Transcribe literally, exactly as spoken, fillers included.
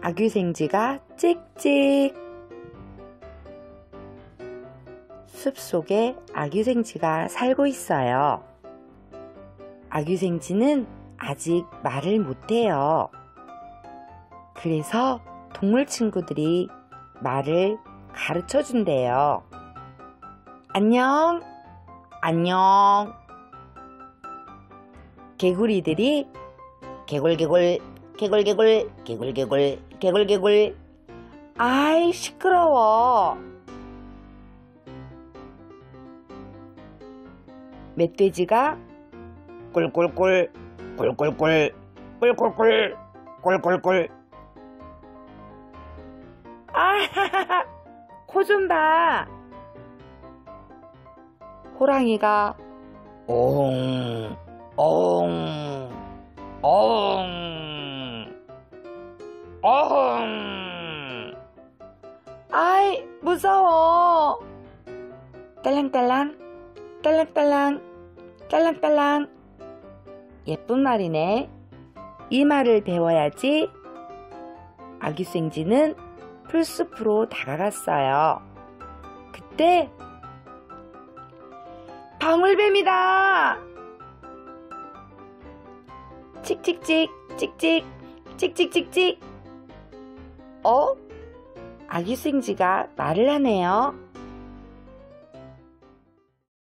아귀생쥐가 찍찍. 숲속에 아귀생쥐가 살고 있어요. 아귀생쥐는 아직 말을 못해요. 그래서 동물 친구들이 말을 가르쳐 준대요. 안녕, 안녕. 개구리들이 개굴개굴, 개굴개굴, 개굴개굴, 개굴개굴. 아이, 시끄러워. 멧돼지가 꿀꿀꿀, 꿀꿀꿀, 꿀꿀꿀, 꿀꿀꿀. 아하하하, 코 좀 봐. 호랑이가 옹, 옹, 옹, 옹. 아이, 무서워. 딸랑딸랑, 딸랑딸랑, 딸랑딸랑. 예쁜 말이네. 이 말을 배워야지. 아귀생쥐는 풀숲으로 다가갔어요. 그때 방울뱀이다. 칙칙칙, 찍찍, 찍찍찍찍. 어? 아귀생쥐가 말을 하네요.